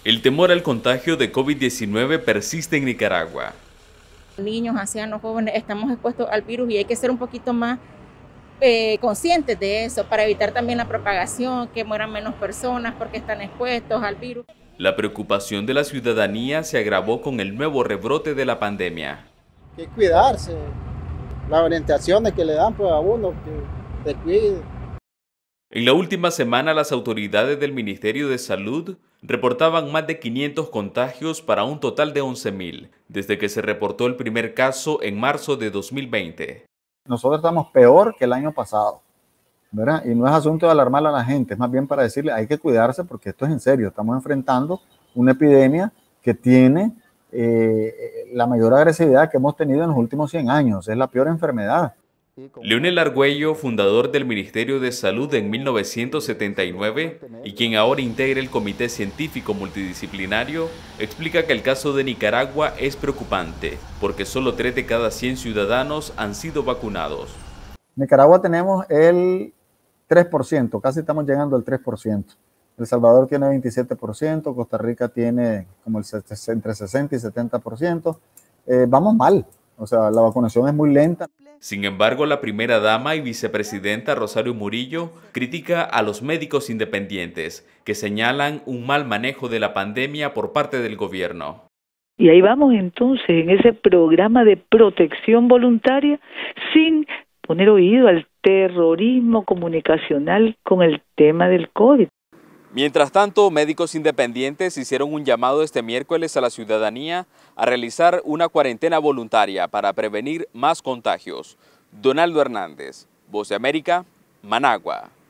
El temor al contagio de COVID-19 persiste en Nicaragua. Niños, ancianos, jóvenes, estamos expuestos al virus y hay que ser un poquito más conscientes de eso para evitar también la propagación, que mueran menos personas porque están expuestos al virus. La preocupación de la ciudadanía se agravó con el nuevo rebrote de la pandemia. Hay que cuidarse, las orientaciones que le dan pues, a uno, que se cuide. En la última semana, las autoridades del Ministerio de Salud reportaban más de 500 contagios para un total de 11.000, desde que se reportó el primer caso en marzo de 2020. Nosotros estamos peor que el año pasado, ¿verdad? Y no es asunto de alarmar a la gente, es más bien para decirle hay que cuidarse porque esto es en serio. Estamos enfrentando una epidemia que tiene la mayor agresividad que hemos tenido en los últimos 100 años. Es la peor enfermedad. Leonel Argüello, fundador del Ministerio de Salud en 1979 y quien ahora integra el Comité Científico Multidisciplinario, explica que el caso de Nicaragua es preocupante porque solo 3 de cada 100 ciudadanos han sido vacunados. En Nicaragua tenemos el 3%, casi estamos llegando al 3%. El Salvador tiene 27%, Costa Rica tiene como entre 60 y 70%. Vamos mal, o sea, la vacunación es muy lenta. Sin embargo, la primera dama y vicepresidenta Rosario Murillo critica a los médicos independientes que señalan un mal manejo de la pandemia por parte del gobierno. Y ahí vamos entonces en ese programa de protección voluntaria sin poner oído al terrorismo comunicacional con el tema del COVID. Mientras tanto, médicos independientes hicieron un llamado este miércoles a la ciudadanía a realizar una cuarentena voluntaria para prevenir más contagios. Donaldo Hernández, Voz de América, Managua.